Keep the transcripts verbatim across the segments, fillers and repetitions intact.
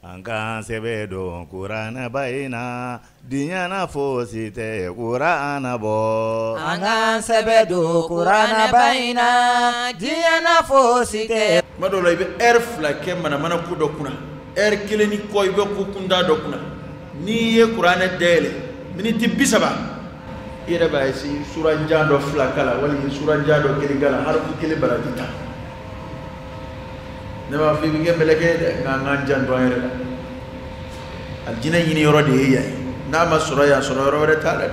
Angan sebedo Qur'ana baina dinyana fosite Qur'ana bo. Angan sebedo Qur'ana baina dinyana fosite. Madola ibe erf la kemana mana kudo kuna. Er kileni ko ibe kukunda do kuna. Ni ye Qur'ana dele miniti bisaba. Ira ba si suranja do flakala wali suranja do kirigala harfu kile baradita. Nema fi binge meleke ngangan jan do ayre aljina yini yoro de yayi nama suraya suraya re tala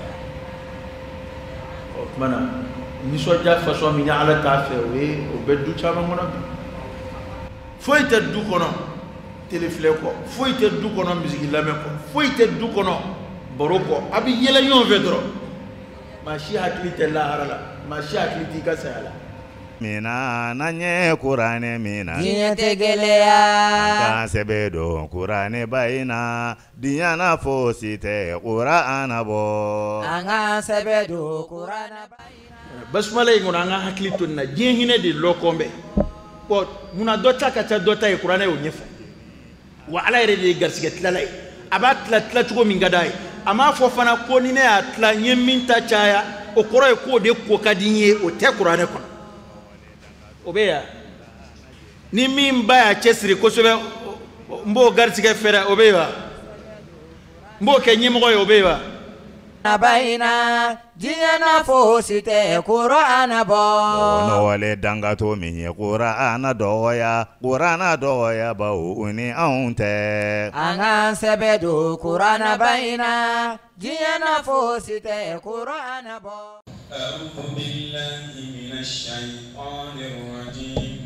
o mana ni so ja faso mi ala ta fe we o beddu chama ngona foyte du kono telefile ko foyte du kono musique lame ko foyte du kono boroko abi yela yon vedro ma shi haklite la harala ma shi hakliti ka sala Mina nanye Qur'ane mina dinya tegeleya Angan sebedo Qur'ane baina dinyana fosite Qur'ana bo. Angan sebedo Qur'ana baina basmala ngona nga haklitun na jehine di lokombe ko muna dota kata dota e Qur'ana yo nyefa wa ala yere de garsiget lalay abat la tla tugo min gadai ama fo fana ko ni ne atla nyeminta chaya o koro ko de ko kadinye o te Qur'ana ko obeya ni min baya chesri ko sobe mbo garsiget fera obeya mbo ke nyimo ko obeya baina dinyana fosite Qur'ana bo. No wale dangato minye Qur'ana doya Qur'ana doya ba uni aunte. Angan sebedo Qur'ana baina dinyana fosite Qur'ana bo. أعوذ بالله من الشيطان الرجيم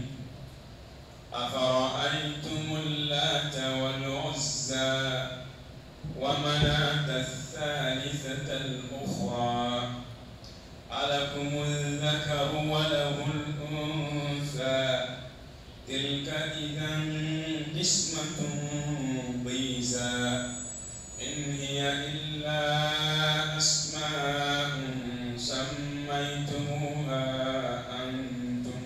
أفرأيتم اللات والعزى ومناة الثالثة الأخرى ألكم الذكر وله الأنثى تلك إذا قسمة ضيزى إن هي إلا أسماء سميتموها أنتم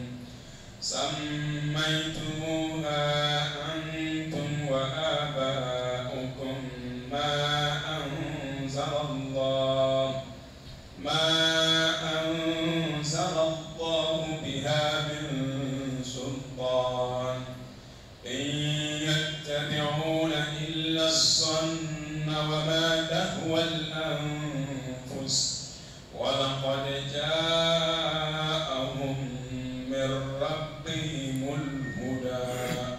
سميتموها أنتم وآباؤكم ما أنزل الله ما أنزل الله بها من سلطان إن يتبعون إلا الظن وما تهوى الأنفس ولقد جاءهم من ربهم الهدى.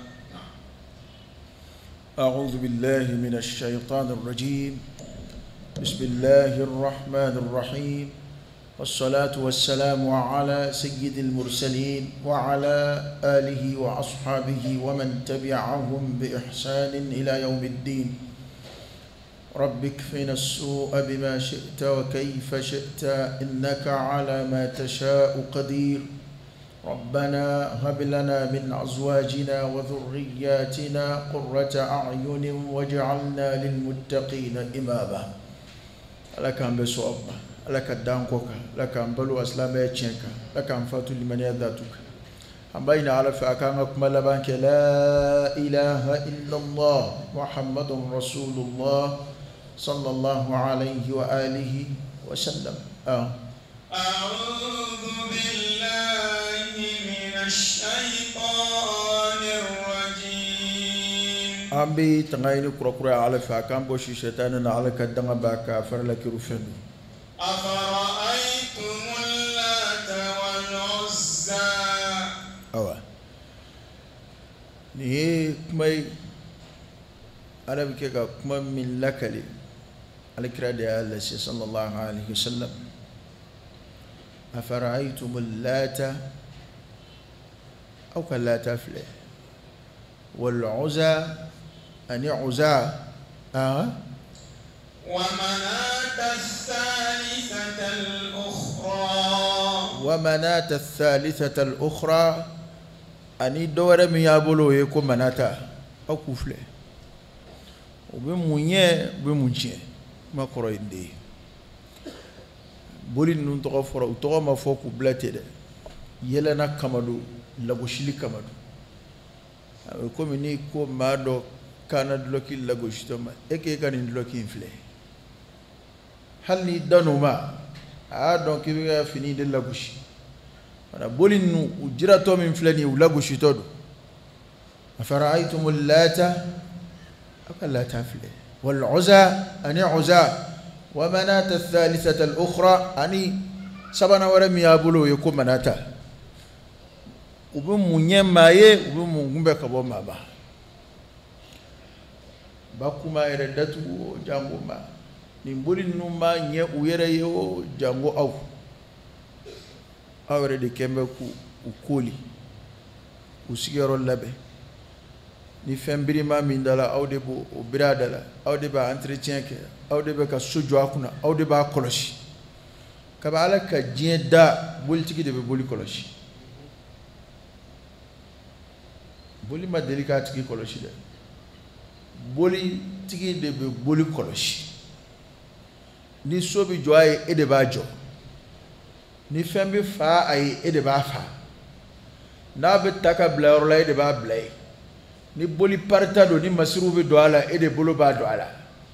أعوذ بالله من الشيطان الرجيم. بسم الله الرحمن الرحيم، والصلاة والسلام على سيد المرسلين وعلى آله وأصحابه ومن تبعهم بإحسان إلى يوم الدين. رب اكفنا السوء بما شئت وكيف شئت إنك على ما تشاء قدير. ربنا هب لنا من أزواجنا وذرياتنا قرة أعين واجعلنا للمتقين إماما. لك أن بسوء لك الدانكوك لك أن بلو أسلام يتشنك لك أن فاتو لمن يذاتك أمبين على فأكامك ملبانك لا إله إلا الله محمد رسول الله صلى الله عليه وآله وسلم. آه. أعوذ بالله من الشيطان الرجيم. أمبي تغيني كركرة على فأكام بوشي شيطاننا على كدنا باكا فرلك رفنو. أفرأيتم اللات والعزى. أوه. نيه كمي أنا بكيكا كما من لكلي على كرادي الله صلى الله عليه وسلم. أفرأيتم اللات أو كلا تفله والعزى أني عزى أه ومناة الثالثة الأخرى ومناة الثالثة الأخرى أني دورة ميابولو يكون مناتا أو كفله وبمونية بمونية ما قرأ إندي بولين ننتقفر وتقوم فوق بلاتي يلنا كمادو lagoshili kamadu ko mini ko mado kana duloki lagoshi to ma eke kan duloki infle hal ni danuma a donc il va finir de lagoshi wana bolinu ujira to min flani lagoshi to do afara'aytum allata akalla tafle wal uzza ani uzza wa manat ath-thalithata al-ukhra ani sabana wara mi abulo yeko manata ubu munye maye ubu mungumbe kabo maba bakuma eredatu jango ma ni mboli numa nye uyere yo jango aw awre de kembe ku ukoli usigero labe ni fembiri ma mindala awde bo obradala awde ba entretien ke awde be ka sojo akuna awde ba koloshi kaba ala ka jeda boltiki de be boli koloshi boli ma delicate ki koloshi de boli tigi de be boli koloshi ni sobi jo ay e de ba jo ni fembi fa ay e de ba fa na be taka bla orla e de ba bla ni boli parta do ni masiru be do ala e de bolo ba do ala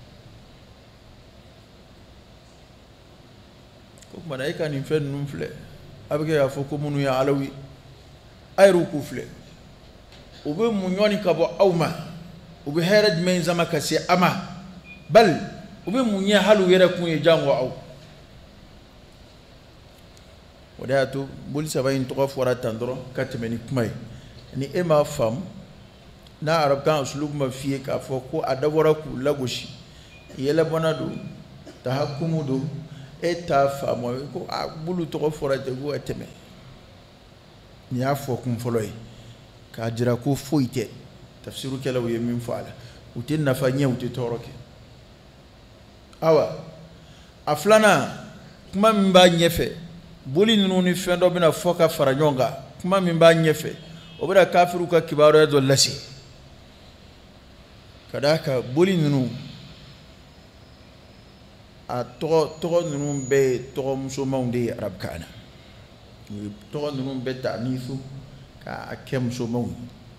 ko malaika ni fen num fle abike ya foko munu ya alawi ayru ku fle o be munyoni kabo awma o be herad men zama kasi ama bal o be munya halu yere kun ye jango aw wadatu boli sabayin to fora tandro katmeni kumay ni ema fam na arab kan uslub ma fiye ka fo ko adawara ku lagoshi yele bonado tahakkumu do eta famo ko bulu to fora te go eteme ni afo kum foloy ka jira ko foite tafsiru kala wi min faala utin nafa nyewti toroke awa aflana kuma mba nyefe boli nunu ni fendo bina foka faranyonga kuma mba nyefe obira kafiru ka kibaro ya lasi kadaka boli nunu a to to nunu be to musulman de arab kana to nunu be ta'nifu ka akem musulman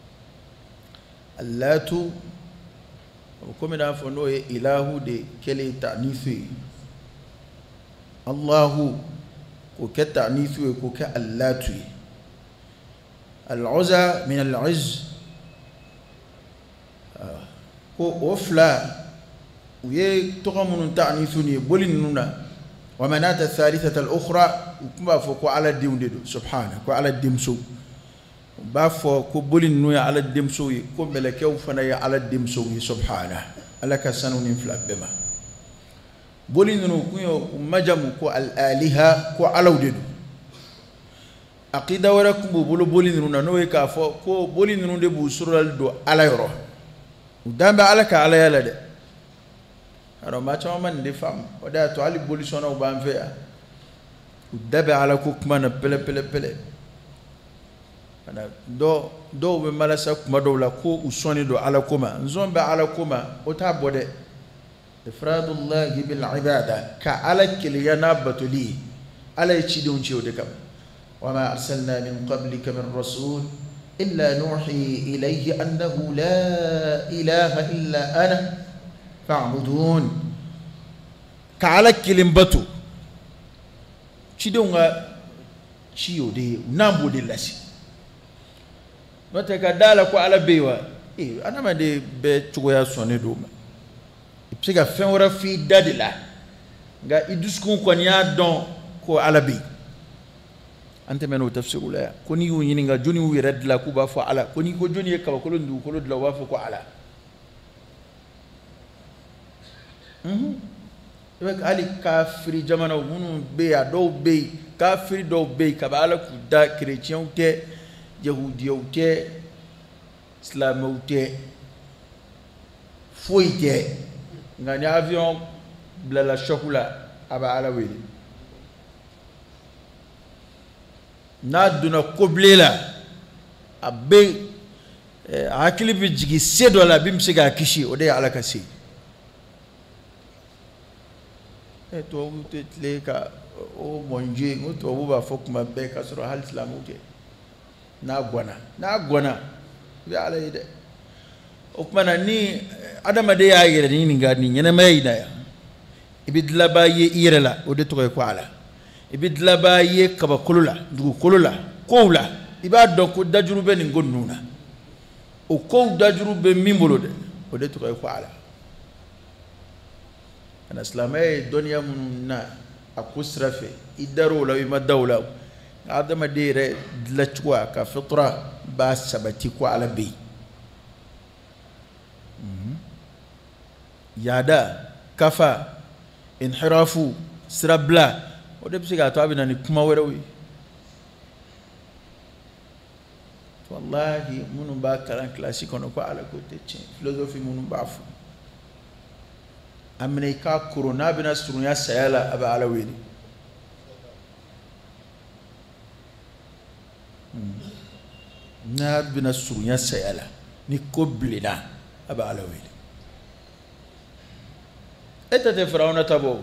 allatu ko da fono e ilahu de kele ta'nifu allahu ko ke ta'nifu ko ke allatu al-uzza min al-izz ko ofla uye toka munun ta'nifu ni bolin nuna wa manata thalithata al-ukhra kuma fo ko ala diwde do subhana ko ala dimso ba fo ko bolin nuya ala dimso yi ko melekew fana ya ala dimso yi subhana ala ka sanuni fla bema bolin nunu ko majam ko al-aliha ko alawde do aqida wara ko bolo bolin nuna no e ka fo ko bolin nunu de bu sural do ala yoro dambe ala ka ala yala de aro ma chama man de fam oda to ali bolisona o ban fe dabe ala ko kuma na pele pele pele ana do do be malasa kuma do la ko usoni do ala kuma nzombe ala kuma o ta bode ifradullah bil ibada ka ala kiliyana batuli ala ci don ci o de kam wa ma arsalna min qablika min rasul إلا نوحي إليه أنه لا إله إلا أنا فاعبدون كعلك كلمبتو شدونغا شيو دي نامبو دي لاسي نوتك دالك على بيوا إيه أنا ما دي بيتشويا سوني دوما إبسيكا فنورا في دادلا غا إدوسكون كونيا دون كو على بي ante meno tafsiru la koni yu yininga joni wi red la kuba fo ala koni ko joni e kawa ko ndu ko la wa fo ko ala mhm ewek ali kafiri jamana munu be ya do be kafiri do be ka bala ku da chrétien te yahudi te islam te foite ngani avion bla la chokula aba ala weli na duna koblela abe akili bi jigi sedo la bim siga kishi ode ala kasi e to te le ka o monje ngoto wo ba fokuma be ka soro hal islam ute na gwana na gwana bi ala ide o kuma na ni adamade ya yere ni ninga ni nyene mai na ya ibidla ba ye yere la o de to ko ala ibidla ba ye kaba kulula dugu kulula ko la iba do ko dajuru be ni gonnuna o ko dajuru be mimbolo de o de to ko ala ana islamay dunya munna akusrafe idaro la ma dawla adama dire dlachwa ka fitra ba sabati ko ala bi yada kafa inhirafu sirabla o de bisiga to abina ni kuma werawi wallahi munu ba kalan classique on ko ala ko te philosophie munu ba fu amerika corona bina surunya sayala aba ala weli na bina surunya sayala ni ko blina aba ala weli eta de farauna tabo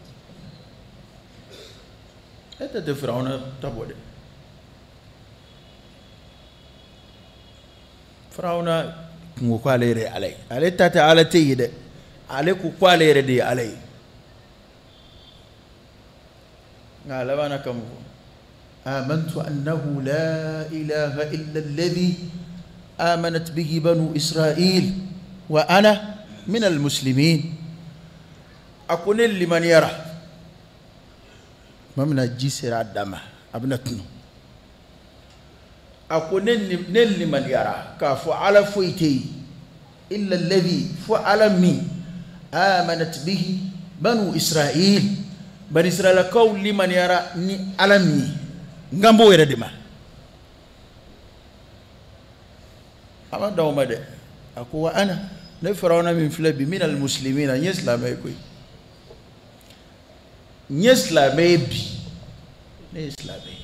eta de farauna tabo de farauna ngo ko alere alay ale tata ala teyide ale ku ko alere de alay ngala bana kam amantu annahu la ilaha illa alladhi amanat bihi banu israil wa ana min almuslimin akone liman yara mamna jisira dama abna tunu akone ne liman yara ka fu ala fuiti illa alladhi fu ala mi amanat bihi banu israil bani israila kaw liman yara ni alami ngambo wera dema ama dawma de aku wa ana ne farawna min flabi min almuslimina yeslamay koy nyeslamay bi ne islamay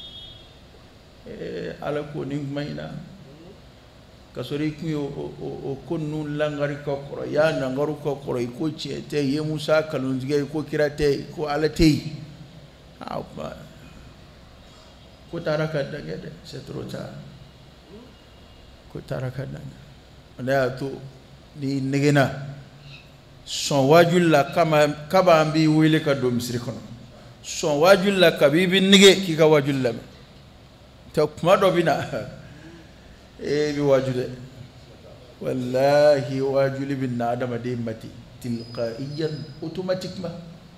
eh ala ko ni mayna kasori ku o konnu langari ko koro ya nangaru ko koro ko ciete ye musa kalunjige ko kirate ko alate ha ko taraka dangede c'est trop tard ko taraka dang onda to ni negena son wajul la kama kaba ambi wile ka do misri kono son wajul la kabibi nige ki ka wajul la to kuma do bina e bi wajude wallahi wajuli bin adam de mati tilqaiyan automatiquement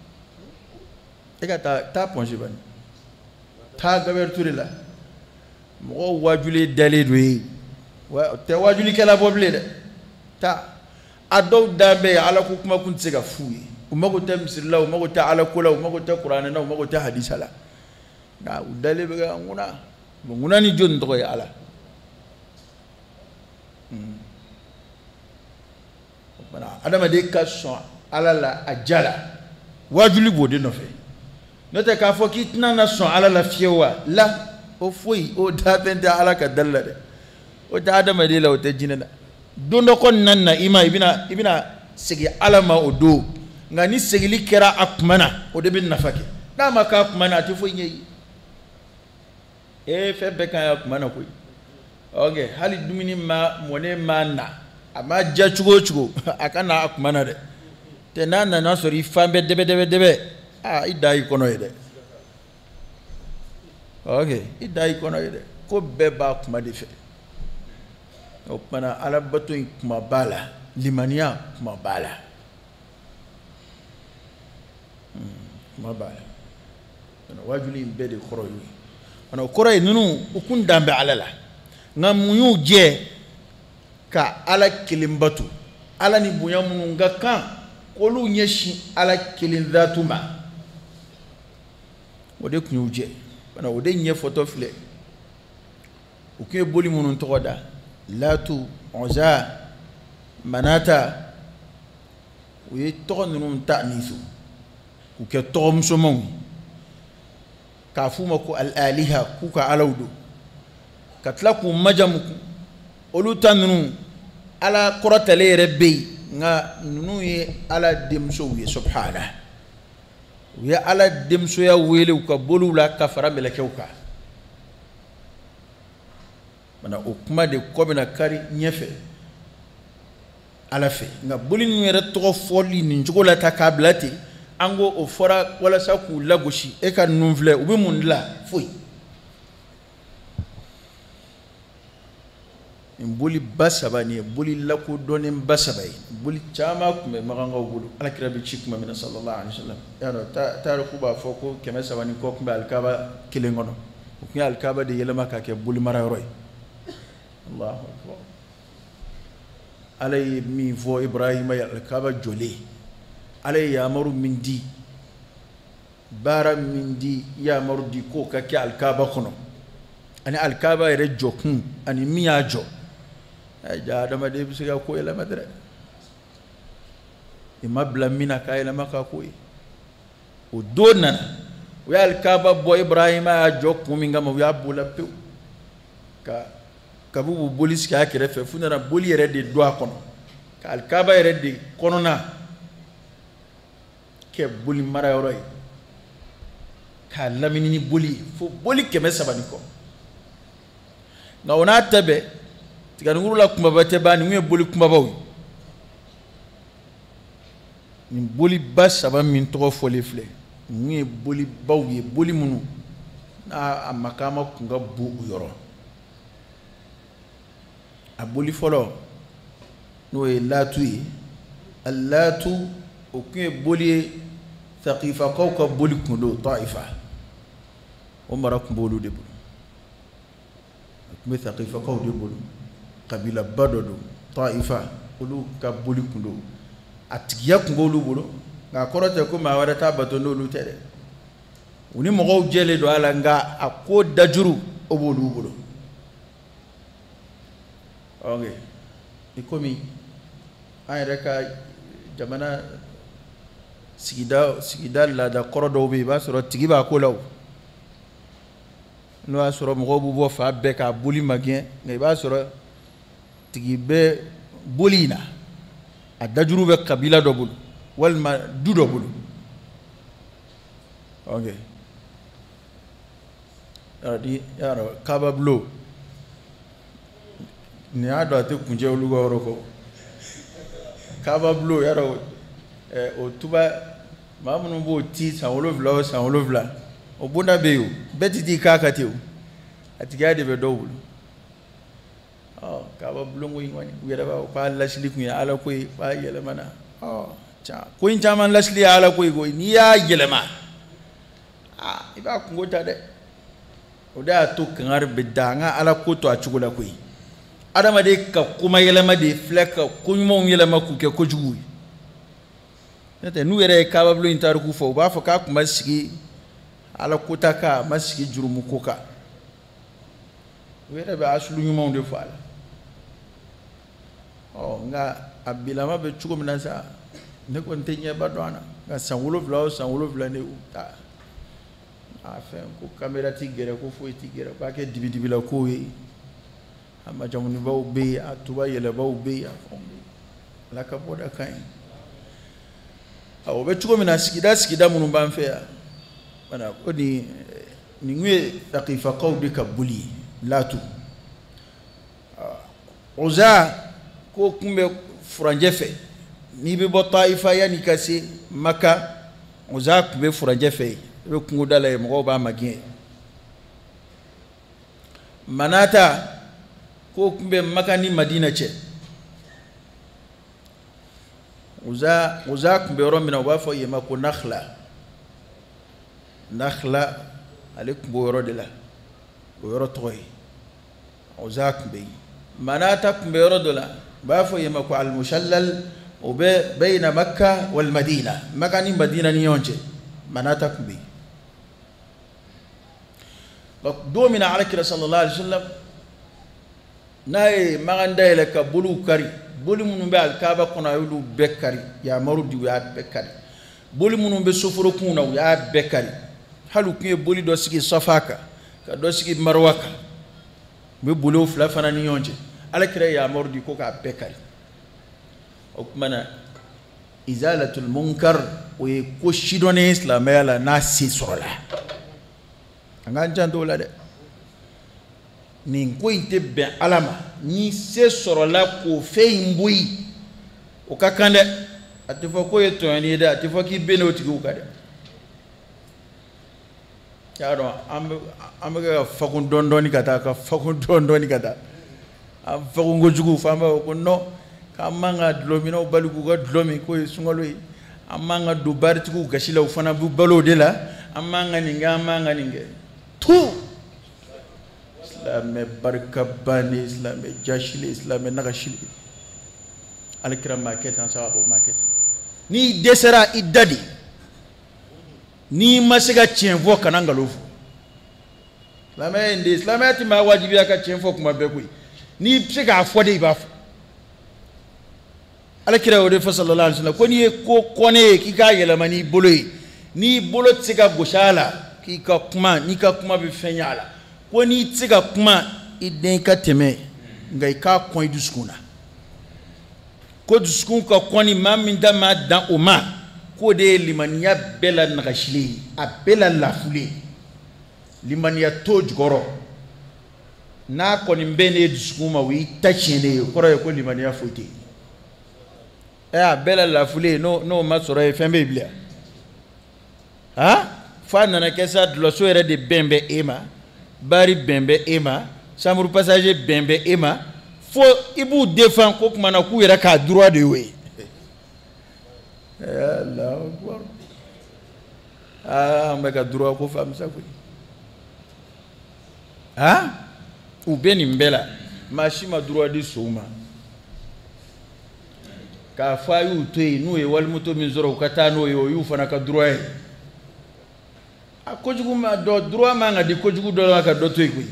e ka ta ta ponje ban ta gaberture la mo wajuli dale do wa te wajuli kala boble de ta adaw dabe ala ko kuma kun tsega fuyi umago ta misilla umago ta ala kula umago ta qur'ana na umago ta hadisa la na udale be ga nguna nguna ni jon to ya ala bana adama de ka son ala la ajala wajuli bode no fe note ka fo kitna na son ala la fiewa la o foi o da benda ala ka dalla de o da adama de la o te jinana dondo kon nanna ima ibina ibina sigi alama o do ngani sigili kera akmana o de bin nafake dama ka akmana ti foi nyei e fe be kan akmana koy okay hali dumini ma mone manna ama ja chugo chugo akana akmana de te nana na sori fambe debe debe debe ah idai kono ide okay idai kono ide ko beba akma de fe opana ala batu kuma bala limania kuma bala kuma bala ana wajuli mbede khoroyi ana khoroyi nunu ukundambe alala ngamunyu je ka ala kilimbatu ala ni bunya munu ngaka kolu nyeshi ala kilindhatuma wode kunyuje bana wode nye photo fle ukiye boli munu ntoda latu oza manata uye to nunu ta'nisu uke to msomon kafuma ko al aliha kuka alawdu katlaku majamuku oluta nunu ala korotale rebbe nga nunu ye ala demso ye subhana ye ala demso ya wele ka bolu la kafara melekeuka mana o kuma de ko bena kari nyefe ala fe nga boli nu yɛrɛ tɔgɔ fɔli nin cogo la ta k'a bila ten an ko o fɔra walasa k'u lagosi e ka nun filɛ u bɛ mun dilan foyi nin boli ba saba nin ye boli lakodɔnnen ba saba ye boli caman tun bɛ magankaw bolo alakira bɛ ci tuma min na sallallahu alaihi wa sallam y'a dɔn taarɔ k'u b'a fɔ ko kɛmɛ saba ni kɔ tun bɛ alikaba kelen kɔnɔ o tun ye alikaba de yɛlɛma ka kɛ boli mara yɔrɔ ye Allahu akbar ala ye min fɔ Ibrahima ye alikaba jɔlen ala ye yamaru min di baara min di yamaru di k'o ka kɛ alikaba kɔnɔ ani alikaba yɛrɛ jɔkun ani min y'a jɔ ja adamaden bɛ se ka ko yɛlɛma dɛrɛ i ma bila min na k'a yɛlɛma ka ko ye o don nana u y'a alikaba bɔ Ibrahima y'a jɔ kun min kama u y'a bola pewu ka kabi u boli sigi a kɛrɛfɛ f'u nana boli yɛrɛ de don a kɔnɔ ka alikaba yɛrɛ de kɔnɔna kɛ boli mara yɔrɔ ye k'a lamini ni boli fo boli kɛmɛ saba ni kɔ nka o n'a ta bɛɛ tiganikuru la kumaba tɛ ban nin ye boli kumabaw ye nin boli ba saba min tɔgɔ fɔlen filɛ nin ye boli baw ye boli minnu n'a a makaama kun ka bon o yɔrɔ a boli fɔlɔ n'o ye laatu ye a laatu o kun ye boli ye Thaqifakaw ka boli kun do Taifa o mara kun b'olu de bolo o kun bɛ Thaqifakaw de bolo kabila ba dɔ do Taifa olu ka boli kun do a tigiya kun b'olu bolo nka a kɔrɔ tɛ ko maa wɛrɛ t'a bato n'olu tɛ dɛ u ni mɔgɔw jɛlen don a la nka a ko dajuru o b'olu bolo ok i komi an yɛrɛ ka jamana sigida sigida laada kɔrɔ dɔw bɛ yen i b'a sɔrɔ tigi b'a ko la o n'o y'a sɔrɔ mɔgɔw b'u bɔ fa bɛɛ k'a boli ma gɛn nka i b'a sɔrɔ tigi bɛ boli in na a dajuru bɛ kabila dɔ bolo walima du dɔ bolo ok yarɔ yarɔ kaba bulo nin y'a dɔn a tɛ kuncɛ olu ka yɔrɔ kɔ kaba bulo yarɔ o tuba maa minnu b'o ti san wolonwula o san wolonwula o bonda bɛ yen o bɛɛ ti t'i k'a kan ten o a tigiya de bɛ dɔw bolo ɔ kaba bulonko in kɔni u yɛrɛ b'a fɔ k'a lasili kun ye ala ko ye k'a yɛlɛmana ɔ ca ko in caman lasili ye ala ko ye koyi n'i y'a yɛlɛma aa i b'a kungo ta dɛ o de y'a to kangari bɛ da an ka ala ko to a cogo la koyi adamaden ka koma yɛlɛma de filɛ ka ko ɲumanw yɛlɛma k'u kɛ kojugu ye n'o tɛ n'u yɛrɛ ye kaba bulon in tariku fɔ u b'a fɔ k'a kun ma sigi ala kota kan a ma sigi jurumu ko kan u yɛrɛ bɛ asulu ɲumanw de fɔ a la ɔ nka a bilama bɛ cogo min na sa ne kɔni tɛ ɲɛba dɔn a na nka san wolonwula o san wolonwula ne y'u ta a fɛn ko kamera ti gɛrɛ ko foyi ti gɛrɛ k'a kɛ dibidibila kow ye a majamunibaw bɛ yen a tuba yɛlɛbaw bɛ yen a fɛnw bɛ yen ala ka bɔda ka ɲi o bɛ cogo min na sigida sigida minnu b'an fɛ yan wala ko nin nin kun ye Thaqifakaw de ka boli ye laatu Uza ko kun bɛ furanjɛ fɛ n'i bɛ bɔ Taifa yanni ka se Maka Uza kun bɛ furanjɛ fɛ yen i bɛ kungo da la yen mɔgɔw b'a magɛn Manata ko kun bɛ Maka ni Madina cɛ Uza Uza kun bɛ yɔrɔ min na u b'a fɔ yen ma ko Nakhla Nakhla ale kun b'o yɔrɔ de la o yɔrɔ tɔgɔ ye Uza kun bɛ yen Manata kun bɛ yɔrɔ dɔ la u b'a fɔ yen ma ko Al-Mushallal o bɛ bayna Makka wal Madina Makka ni Madina ni ɲɔgɔn cɛ Manata kun bɛ yen don min na Alakira sallallahu alaihi wa sallam n'a ye magan dayɛlɛ ka boliw kari boli minnu bɛ alikaba kɔnɔ a y'olu bɛɛ kari yamaru di u y'a bɛɛ kari boli minnu bɛ soforokun na u y'a bɛɛ kari hali u tun ye boli dɔ sigi Safa kan ka dɔ sigi Marwa kan u bɛ boliw fila fana ni ɲɔgɔn cɛ Alakira ye yamaru di ko k'a bɛɛ kari o tuma na izalatul munkar o ye ko sidɔnnen silamɛya la n'a se sɔrɔla an k'an janto o la dɛ nin ko in tɛ bɛn Ala ma ni se sɔrɔla k'o fɛn in bɔ yen o ka kan dɛ a tɛ fɔ ko ye tɔɲɔni ye dɛ a tɛ fɔ k'i bɛ n'o tigiw kan dɛ y'a dɔn an bɛ an bɛ ka fakun dɔɔni dɔɔni ka taa ka fakun dɔɔni dɔɔni ka taa an fakun kojugu fɔ an b'a fɔ ko non k'an man ka dulɔminɛw bali k'u ka dulɔ min k'o ye sunkalo ye an man ka don baaritigiw gasi la u fana b'u balo o de la an man ka nin kɛ an man ka nin kɛ tout silamɛ barikaba ni silamɛ jasili silamɛ nagasili alikira maa kɛ tan sababu maa kɛ tan n'i dɛsɛra i da de n'i ma se ka tiɲɛ fɔ kana nkalon fɔ silamɛya in de silamɛya tɛ maa wajibiya ka tiɲɛ fɔ kuma bɛɛ koyi n'i bɛ se k'a fɔ de i b'a fɔ alakira y'o de fɔ sallallahu alaihi wasallam ko n'i ye ko kɔnɛ ye k'i k'a yɛlɛma n'i bolo ye n'i bolo tɛ se ka gosi a la k'i ka kuma n'i ka kuma bɛ fɛn ɲɛ a la ko n'i tɛ se ka kuma i den ka tɛmɛ nka i k'a kɔn i dusukun na ko dusukun ka kɔn ni maa min da maa dan o ma k'o de ye limaniya bɛɛ la nagasile ye a bɛɛ la lafule ye limaniya t'o jukɔrɔ n'a kɔni bɛ ne dusukun ma o y'i ta tiɲɛlen ye o kɔrɔ ye ko limaniya foyi tɛ yen ɛ a bɛɛ la lafule ye n'o n'o ma sɔrɔ ye fɛn bɛ yen bilen han f'a nana kɛ sa dulɔso yɛrɛ de bɛn bɛ e ma bari bɛn bɛ e ma chambre passager bɛn bɛ e ma fo i b'u défend ko kuma na k'u yɛrɛ k'a droit de y'o ye Allahu Akbar ah an bɛ ka droit ko faamusa koyi han u bɛ nin bɛɛ la maa si ma droit di sow ma k'a fɔ a y'u to yen n'u ye walimoto min sɔrɔ u ka taa n'o ye o y'u fana ka droit ye a kojugu ma dɔ droit man ka di kojugu dɔ la ka dɔ to yen koyi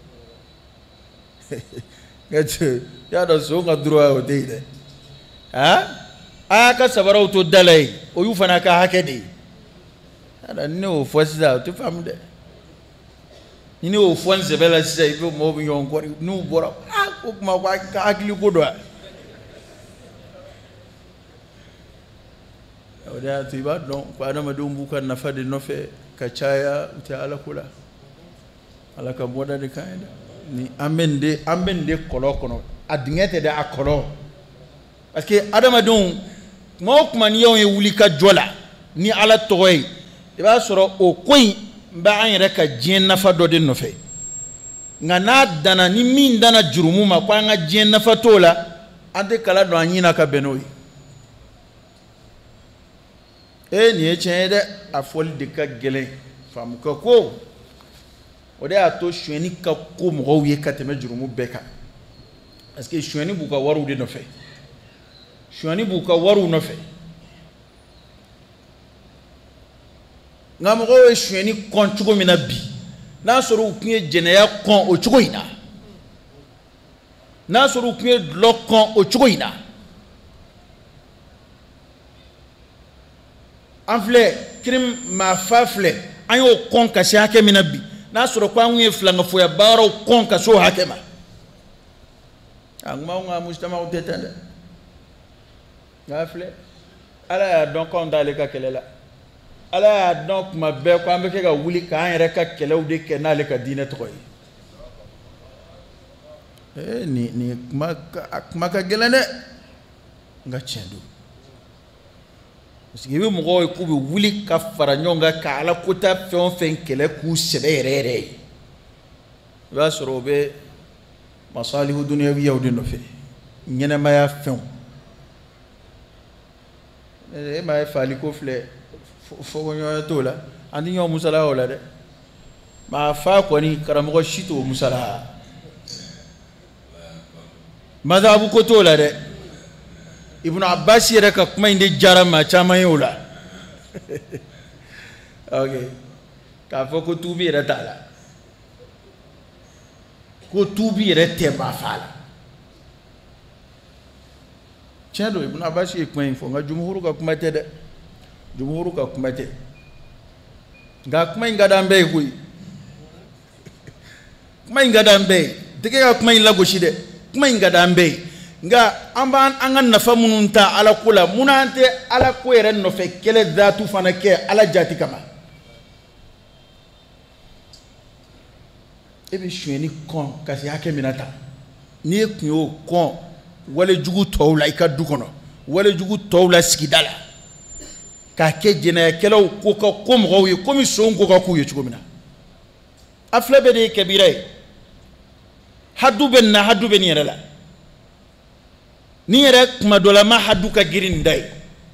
nka cɛ y'a dɔn sow ka droit o tɛ yen dɛ han a y'a ka sabaraw to da la yen o y'u fana ka hakɛ de ye y'a dɔn ni ne y'o fɔ sisan o tɛ faamu dɛ ni ne y'o fɔ n sɛbɛ la sisan i bɛ mɔgɔw bɛ ɲɔgɔn kɔri n'u bɔra ah o kuma ko a ka hakili ko dɔ o de y'a to i b'a dɔn ko adamadenw b'u ka nafa de nɔfɛ ka caya u tɛ ala ko la ala ka bɔda de kan ye dɛ ni an bɛ nin de an bɛ nin de kɔlɔ kɔnɔ a dingɛ tɛ dɛ a kɔlɔ parce que adamadenw kuma o kuma ni y'anw ye wuli ka jɔ la ni ala tɔgɔ ye i b'a sɔrɔ o ko in n bɛ an yɛrɛ ka diɲɛ nafa dɔ de nɔfɛ nka n'a danna ni min danna jurumu ma ko an ka diɲɛ nafa t'o la an tɛ kala dɔn an ɲinna ka bɛn n'o ye e nin ye tiɲɛ ye dɛ a fɔli de ka gɛlɛn faamu ka ko o de y'a to sonyɛni ka ko mɔgɔw ye ka tɛmɛ jurumu bɛɛ kan parce que sonyɛni b'u ka wariw de nɔfɛ sonyɛni b'u ka wariw nɔfɛ nka mɔgɔw ye sonyɛni kɔn cogo min na bi n'a sɔrɔ u tun ye jɛnɛya kɔn o cogo in na n'a sɔrɔ u tun ye dulɔ kɔn o cogo in na an filɛ crime maafa filɛ an y'o kɔn ka se hakɛ min na bi n'a sɔrɔ ko an kun ye filankafoya baaraw kɔn ka se o hakɛ ma a kuma anw ka mujtamaw tɛ ten dɛ nka filɛ ala y'a dɔn k'anw t'ale ka kɛlɛ la ala y'a dɔn kuma bɛɛ ko an bɛ kɛ ka wuli k'an yɛrɛ ka kɛlɛw de kɛ n'ale ka diinɛ tɔgɔ ye ee nin nin kuma a kuma ka gɛlɛn dɛ nka tiɲɛ don parce que i bɛ mɔgɔw ye k'u bɛ wuli ka fara ɲɔgɔn kan ka ala kota fɛn o fɛn kɛlɛ k'u sɛbɛ yɛrɛ yɛrɛ ye i b'a sɔrɔ o bɛ masalihu duniyawiyaw de nɔfɛ ɲɛnɛmaya fɛnw e m'a ye faali ko filɛ fɔɲɔgɔnya t'o la an tɛ ɲɔgɔn musala o la dɛ maa fa kɔni karamɔgɔ si t'o musala mazhabu ko t'o la dɛ Ibn Abbas yɛrɛ ka kuma in de diyara maa caman ye o la ok k'a fɔ ko tuubi yɛrɛ t'a la ko tuubi yɛrɛ tɛ maa fa la tiɲɛ don Ibn Abbas ye kuma in fɔ nka jumhuru ka kuma tɛ dɛ jumhuru ka kuma tɛ nka kuma in ka d'an bɛɛ ye koyi kuma in ka d'an bɛɛ ye tɛgɛ ka kuma in lagosi dɛ kuma in ka d'an bɛɛ ye nka an b'an an ka nafa minnu ta ala ko la munna an tɛ ala ko yɛrɛ nɔfɛ kɛlɛ datu fana kɛ ala jati kama e bɛ sonyɛni kɔn ka se hakɛ min na tan n'i ye kun y'o kɔn wale jugu tɔw la i ka du kɔnɔ wala jugu tɔw la sigida la k'a kɛ jɛnɛyakɛlaw ko ka ko mɔgɔw ye komi son ko ka k'u ye cogo min na a filɛ bɛɛ de ye kabira ye hadu bɛ nin na hadu bɛ nin yɛrɛ la nin yɛrɛ kuma dɔ la ma hadu ka girin nin da ye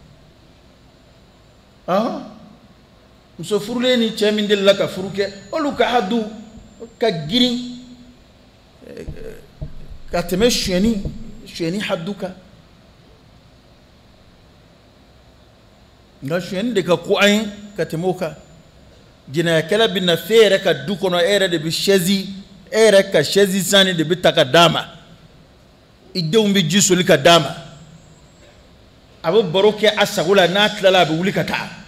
ah muso furulen ni cɛ min delila ka furu kɛ olu ka hadu ka girin ka tɛmɛ suyɛni suyɛni hadu kan nka suyɛni de ka ko an ye ka tɛmɛ o kan jɛnɛyakɛla bɛ na f'e yɛrɛ ka du kɔnɔ e yɛrɛ de bɛ chaise e yɛrɛ ka chaise sanni de bɛ ta ka d'a ma i denw bɛ ji soli ka d'a ma a bɛ baro kɛ a sago la n'a tilala a bɛ wuli ka taa